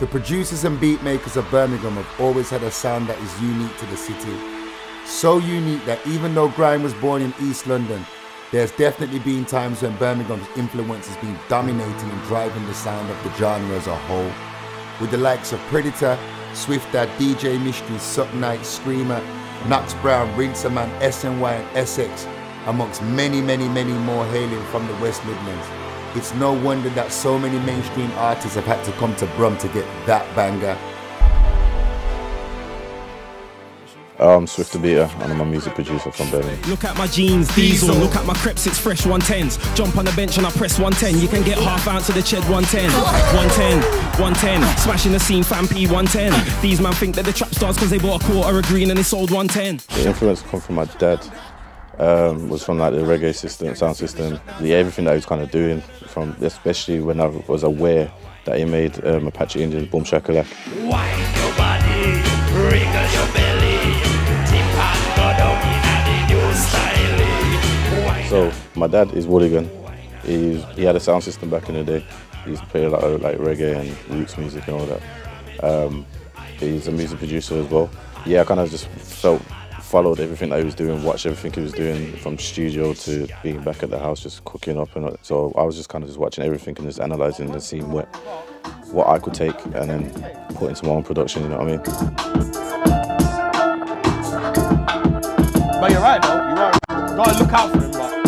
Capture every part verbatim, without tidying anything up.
producers and beat makers of Birmingham have always had a sound that is unique to the city. So unique that even though grime was born in East London, there's definitely been times when Birmingham's influence has been dominating and driving the sound of the genre as a whole. With the likes of Predator, Swift Dad, D J Mystery, Suck Knight, Screamer, Knox Brown, Rinserman, S N Y and Essex, amongst many, many, many more hailing from the West Midlands. It's no wonder that so many mainstream artists have had to come to Brum to get that banger. I'm Swift the Beater, and I'm a music producer from Berlin. Look at my jeans, diesel. Look at my crepes, it's fresh one tens. Jump on the bench and I press one ten. You can get half ounce of the Ched one ten. one ten, one ten. Smashing the scene, fam P one ten. These man think that the trap stars because they bought a quarter of green and they sold one ten. The influence come from my dad. Um, was from like the reggae system, sound system, the everything that he was kind of doing. From especially when I was aware that he made um, Apache Indian, Boom Shakalak. Wind your body, wriggle your belly. So my dad is Wooligan. He's, he had a sound system back in the day. He used to play a lot of like reggae and roots music and all that. Um, he's a music producer as well. Yeah, I kind of just felt, followed everything that he was doing, watched everything he was doing from studio to being back at the house, just cooking up. And so I was just kind of just watching everything and just analysing and seeing what, what I could take and then put into my own production, you know what I mean? But you're right though, you're right. Gotta look out for him, but.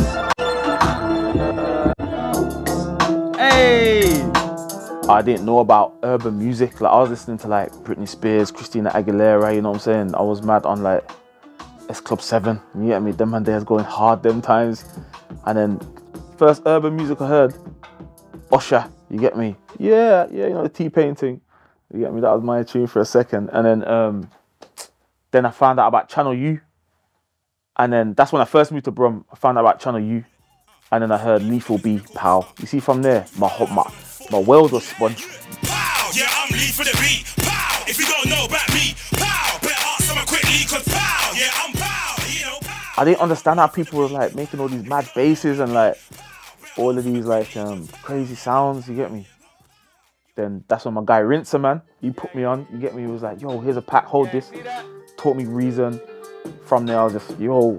Hey! I didn't know about urban music. Like I was listening to like Britney Spears, Christina Aguilera, you know what I'm saying? I was mad on like S Club seven, you get me? Them man there's going hard them times. And then first urban music I heard, Usher, you get me? Yeah, yeah, you know, the T-Pain thing. You get me? That was my tune for a second. And then um, then I found out about Channel U. And then that's when I first moved to Brum. I found out about Channel U. And then I heard Lethal B, Pow. You see from there, my my, my world was spun. Pow, yeah, I'm Lethal the beat. Pow, if you don't know about me. Pow, better ask someone quickly, cause pow, yeah, I'm pow, you know, pow. I didn't understand how people were like making all these mad basses and like all of these like um, crazy sounds, you get me? Then that's when my guy Rinserman, he put me on, you get me? He was like, yo, here's a pack, hold this. Taught me Reason. From there I was just, yo.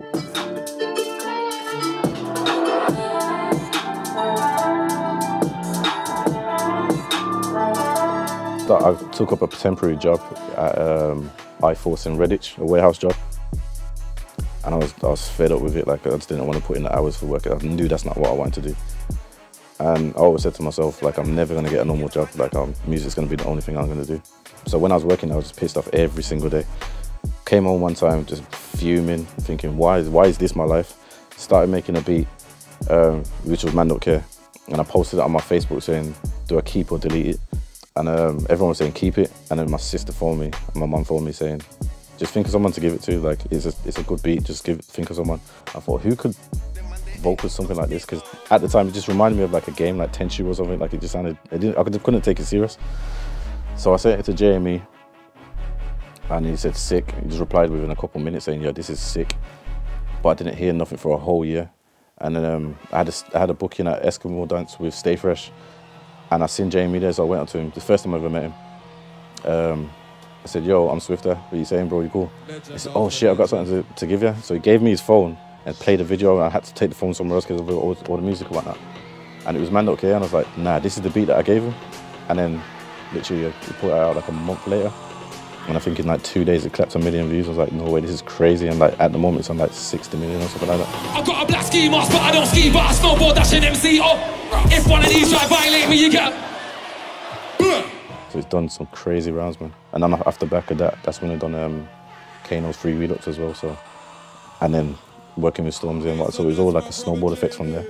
I took up a temporary job at um, iForce in Redditch, a warehouse job. And I was, I was fed up with it, like I just didn't want to put in the hours for work. I knew that's not what I wanted to do. And I always said to myself, like, I'm never gonna get a normal job, like um, music's gonna be the only thing I'm gonna do. So when I was working, I was just pissed off every single day. Came home one time just fuming, thinking, why is, why is this my life? Started making a beat, um, which was Man Don't Care. And I posted it on my Facebook saying, do I keep or delete it? And um, everyone was saying, keep it. And then my sister phoned me, and my mum phoned me saying, just think of someone to give it to. Like, it's a, it's a good beat, just give it, think of someone. I thought, who could vocal something like this? Because at the time, it just reminded me of like a game, like Tenchu or something. Like it just sounded, it didn't, I couldn't take it serious. So I sent it to J M E. And he said sick. He just replied within a couple of minutes saying, yeah, this is sick. But I didn't hear nothing for a whole year. And then um, I, had a, I had a booking at Eskimo Dance with Stay Fresh. And I seen Jamie there, so I went up to him. The first time I ever met him. Um, I said, yo, I'm Swifter. What are you saying, bro? You cool? He said, oh shit, I've got something to, to give you. So he gave me his phone and played a video, and I had to take the phone somewhere else because of all, all the music and whatnot. And it was Man Don't Care, and I was like, nah, this is the beat that I gave him. And then literally he put it out like a month later. And I think in like two days it clapped a million views. I was like, no way, this is crazy. And like at the moment it's on like sixty million or something like that. I've got a black ski mask, but I don't ski, but I snowboard, that's an M C. Oh, if one of these try violate me, you get. So it's done some crazy rounds, man. And then after back of that, that's when I done um, Kano's Free Redux as well. So, and then working with Stormzy and what. So it was all like a snowboard effect from there.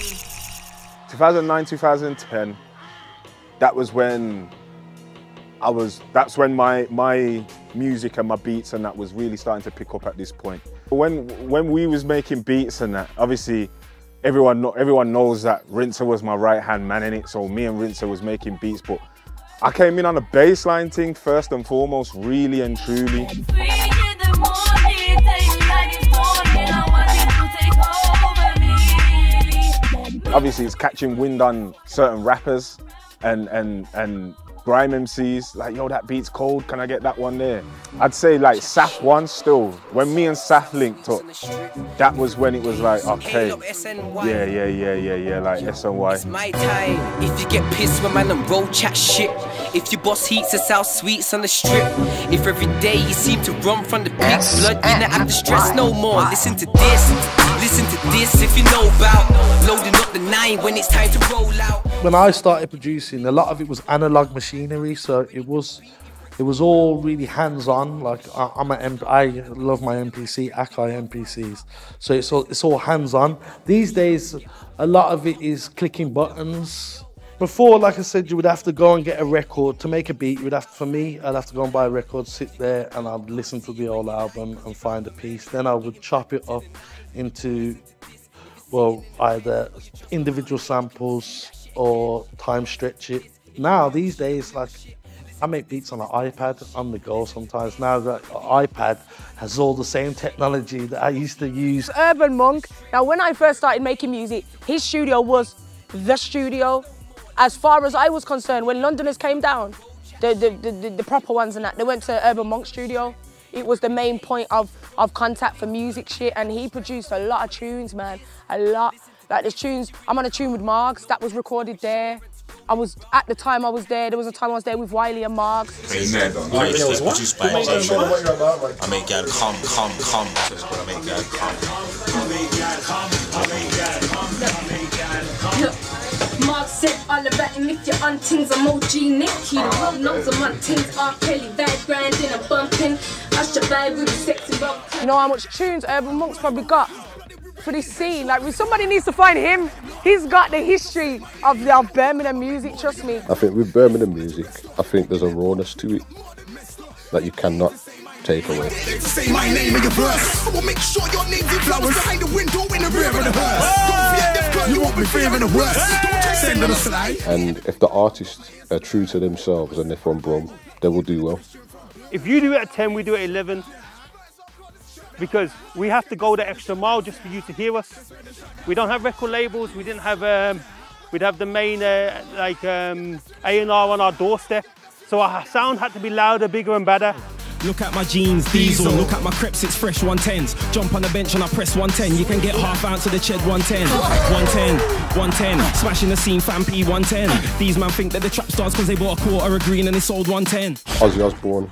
two thousand nine, two thousand ten, that was when I was, that's when my, my music and my beats and that was really starting to pick up at this point. When, when we was making beats and that, obviously everyone, everyone knows that Rinser was my right-hand man in it, so me and Rinser was making beats, but I came in on a bassline thing first and foremost, really and truly. Obviously it's catching wind on certain rappers and, and, and grime M Cs, like, yo, that beat's cold, can I get that one there? I'd say like Saf one still. When me and Saf linked up, that was when it was like, okay, yeah, yeah, yeah, yeah, yeah, like S N Y. It's my time. If you get pissed when man and roll chat shit. If you boss heats and sell sweets on the strip. If every day you seem to run from the pig blood, you don't have to stress no more. Listen to this, listen to this if you know about loading up the nine when it's time to roll out. When I started producing, a lot of it was analog machinery, so it was it was all really hands-on. Like I, I'm a M I love my M P C, Akai M P Cs, so it's all it's all hands-on. These days, a lot of it is clicking buttons. Before, like I said, you would have to go and get a record to make a beat. You would have to, for me, I'd have to go and buy a record, sit there, and I'd listen to the whole album and find a piece. Then I would chop it up into, well, either individual samples or time stretch it. Now, these days, like, I make beats on an iPad on the go sometimes. Now that iPad has all the same technology that I used to use. Urban Monk, now when I first started making music, his studio was the studio. As far as I was concerned, when Londoners came down, the, the, the, the proper ones and that, they went to Urban Monk studio. It was the main point of, of contact for music shit, and he produced a lot of tunes, man, a lot. Like there's tunes, I'm on a tune with Margs, that was recorded there. I was, at the time I was there, there was a time I was there with Wiley and Margs. Produced by I make God come, come, come. I make God come. I make God come, I make God come, I make God come. Mark said all about him if you're on things, I'm O G Nick. He the road knows I'm on things. R. Kelly, bad grinding and bumping. I should vibe with the sexy bump. You know how much tunes Urban Monk's probably got for this scene? Like, somebody needs to find him. He's got the history of, the, of Birmingham music, trust me. I think with Birmingham music, I think there's a rawness to it that you cannot take away. Say my name in your verse. I will make sure your name's in flowers behind the window in the rear of the hearse. You won't be fearing the worst. Send them a slide. And if the artists are true to themselves and they're from Brum, they will do well. If you do it at ten, we do it at eleven. Because we have to go the extra mile just for you to hear us. We don't have record labels. We didn't have. Um, we'd have the main uh, like um, A and R on our doorstep. So our sound had to be louder, bigger, and better. Look at my jeans, diesel. Look at my creps, it's fresh one tens. Jump on the bench and I press one ten. You can get half ounce of the Ched one ten. one ten, one ten. Smashing the scene, fan P one ten. These man think that the trap stars because they bought a quarter of green and they sold one ten. Ozzy Osbourne,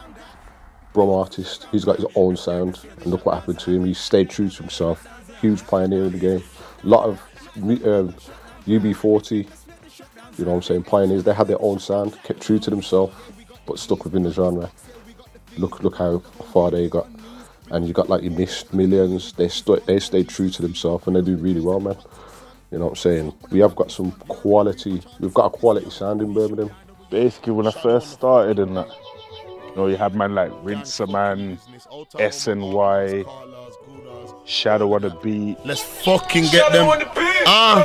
Brum artist, he's got his own sound. And look what happened to him. He stayed true to himself. Huge pioneer in the game. A lot of um, U B forty, you know what I'm saying, pioneers. They had their own sound, kept true to themselves, but stuck within the genre. Look, look how far they got, and you got like your Missed, Millions. They st they stayed true to themselves, and they do really well, man. You know what I'm saying? We have got some quality. We've got a quality sound in Birmingham. Basically, when I first started in that, you know, you had man like Rinser Man, S N Y, Shadow on the Beat. Let's fucking get them. Ah,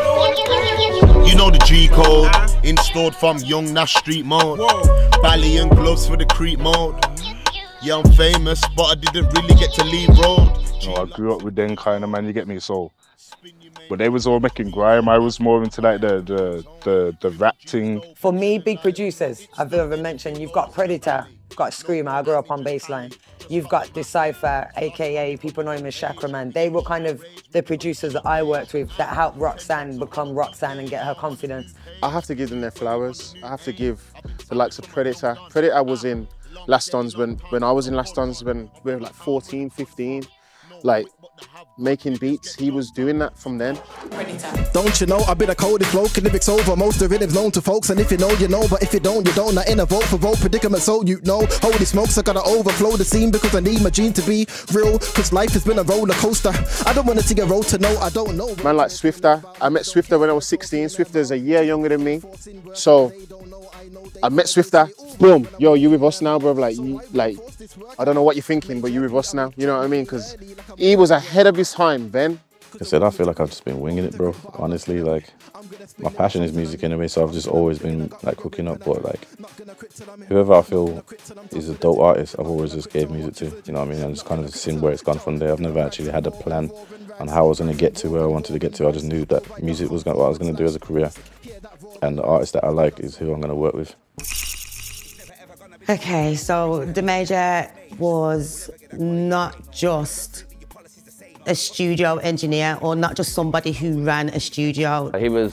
uh, you know the G code. Installed from Young Nash Street mode. Bally and gloves for the creep mode. Yeah, I'm famous, but I didn't really get to leave road. You know, I grew up with them kind of man, you get me? So, but they was all making grime. I was more into like the the the, the rap thing. For me, big producers, I've ever mentioned, you've got Predator, you've got Screamer, I grew up on Bassline. You've got Decipher, A K A, people know him as Chakra Man. They were kind of the producers that I worked with that helped Roxanne become Roxanne and get her confidence. I have to give them their flowers. I have to give the likes of Predator. Predator was in Last Dons when, when I was in Last Dons when we were like fourteen, fifteen. Like, making beats, he was doing that from then. Don't you know, I've been a coldest bloke, and lyrics over, most of it is known to folks, and if you know, you know, but if you don't, you don't, I ain't a vote for vote predicament, so you know, holy smokes, I gotta overflow the scene, because I need my gene to be real, because life has been a roller coaster, I don't want to see a road to know, I don't know. Man like Swifter, I met Swifter when I was sixteen, Swifter's a year younger than me, so I met Swifter, boom, yo, you with us now, bro, like, you, like, I don't know what you're thinking, but you with us now, you know what I mean, because he was ahead of his time, Ben. Like I said, I feel like I've just been winging it, bro, honestly, like, my passion is music anyway, so I've just always been, like, cooking up, but, like, whoever I feel is a dope artist, I've always just gave music to, you know what I mean, and just kind of seen where it's gone from there. I've never actually had a plan on how I was going to get to where I wanted to get to. I just knew that music was what I was going to do as a career, and the artist that I like is who I'm going to work with. Okay, so the Major was not just a studio engineer or not just somebody who ran a studio. He was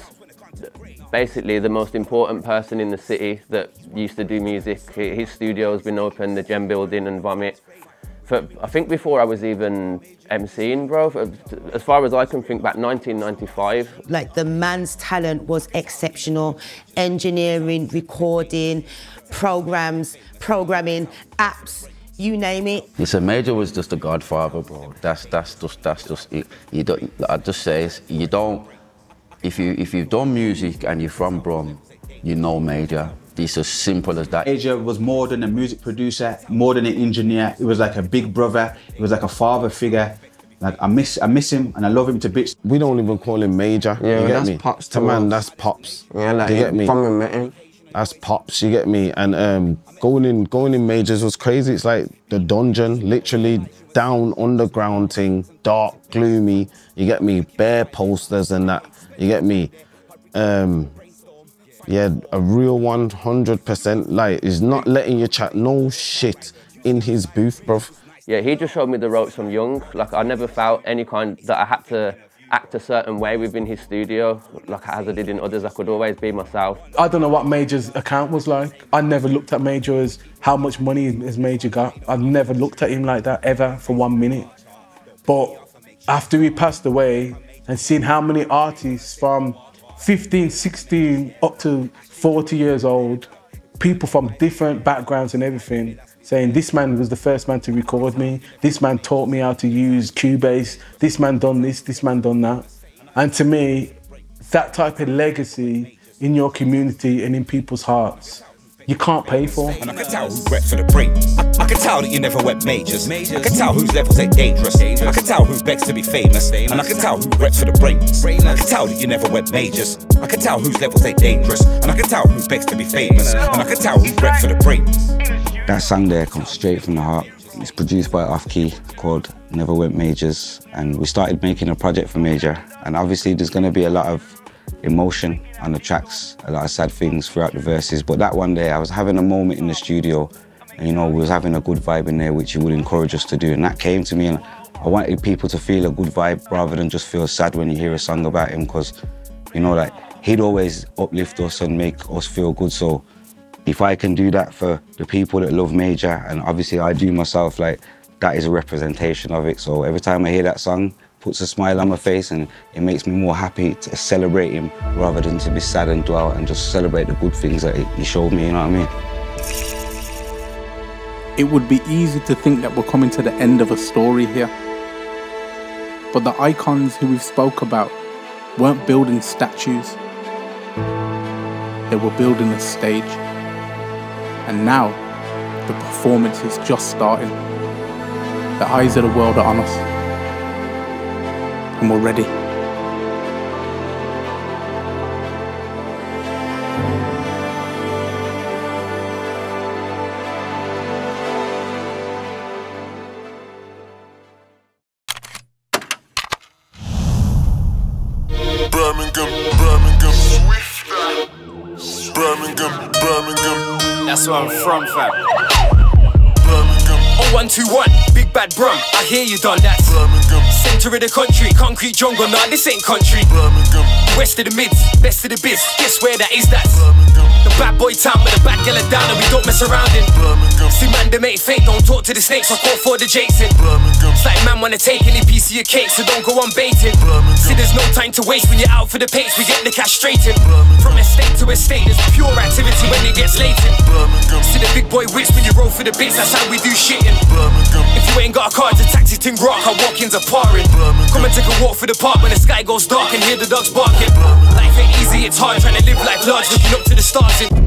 basically the most important person in the city that used to do music. His studio has been open, the Gem Building and Vomit. For, I think before I was even emceeing, bro, for, as far as I can think back, nineteen ninety-five. Like, the man's talent was exceptional. Engineering, recording, programs, programming, apps, you name it. Listen, Major was just a godfather, bro. That's that's just that's just it. You don't. I just say you don't. If you if you've done music and you're from Brum, you know Major. It's as simple as that. Major was more than a music producer, more than an engineer. It was like a big brother. It was like a father figure. Like I miss, I miss him, and I love him to bits. We don't even call him Major. Yeah, you get that's me? Pops To to man, us. that's Pops. Yeah, like, you get me? from him, man. That's Pops. You get me? And um, going in, going in Majors was crazy. It's like the dungeon, literally down underground thing, dark, gloomy. You get me? Bare posters and that. You get me? Um, yeah, a real one hundred percent. Like, he's not letting you chat no shit in his booth, bruv. Yeah, he just showed me the ropes from young. Like, I never felt any kind that I had to act a certain way within his studio, like as I did in others. I could always be myself. I don't know what Major's account was like. I never looked at Major as how much money his Major got. I've never looked at him like that ever for one minute. But after he passed away and seeing how many artists from fifteen, sixteen up to forty years old, people from different backgrounds and everything, saying this man was the first man to record me, this man taught me how to use Cubase, this man done this, this man done that. And to me, that type of legacy in your community and in people's hearts, you can't pay for. And I can tell who reps for the break. I, I can tell that you never went majors. I can tell whose levels ain't dangerous. I can tell who begs to be famous. And I can tell who reps for the breaks. I can tell that you never went majors. I can tell whose levels ain't dangerous. And I can tell who begs to be famous. And I can tell who reps for the breaks. That song there comes straight from the heart. It's produced by Off Key, called Never Went Majors. And we started making a project for Major. And obviously there's gonna be a lot of emotion on the tracks, a lot of sad things throughout the verses. But that one day I was having a moment in the studio and, you know, we was having a good vibe in there, which he would encourage us to do. And that came to me, and I wanted people to feel a good vibe rather than just feel sad when you hear a song about him, because, you know, like, he'd always uplift us and make us feel good. So if I can do that for the people that love Major, and obviously I do myself, like, that is a representation of it. So every time I hear that song, puts a smile on my face, and it makes me more happy to celebrate him rather than to be sad and dwell, and just celebrate the good things that he showed me, you know what I mean? It would be easy to think that we're coming to the end of a story here. But the icons who we've spoke about weren't building statues. They were building a stage. And now, the performance is just starting. The eyes of the world are on us. And we're ready. Birmingham, Birmingham, Birmingham, Birmingham. That's where I'm from, fam. Birmingham. oh one two one, Big Bad Brum. I hear you done that. Birmingham. Center of the country, concrete jungle. Nah, this ain't country. Birmingham. West of the mids, best of the biz. Guess where that is? That. The bad boy town with the bad girl down, and we don't mess around in. Birmingham. See man, they make fake. Don't talk to the snakes. I call for the Jason. Birmingham. It's like man wanna take any piece of your cake, so don't go on baiting. Birmingham. See, there's no time to waste when you're out for the pace. We get the cash straight in. From estate to estate, there's pure activity when it gets latent. Birmingham. See the big boy whips when you roll for the bits. That's how we do shitting. Birmingham. If you ain't got a car, it's a taxi ting rock. Our walk-ins are parring. Come and take a walk through the park when the sky goes dark and hear the dogs barking. Life ain't easy, it's hard trying to live life large, looking up to the stars. In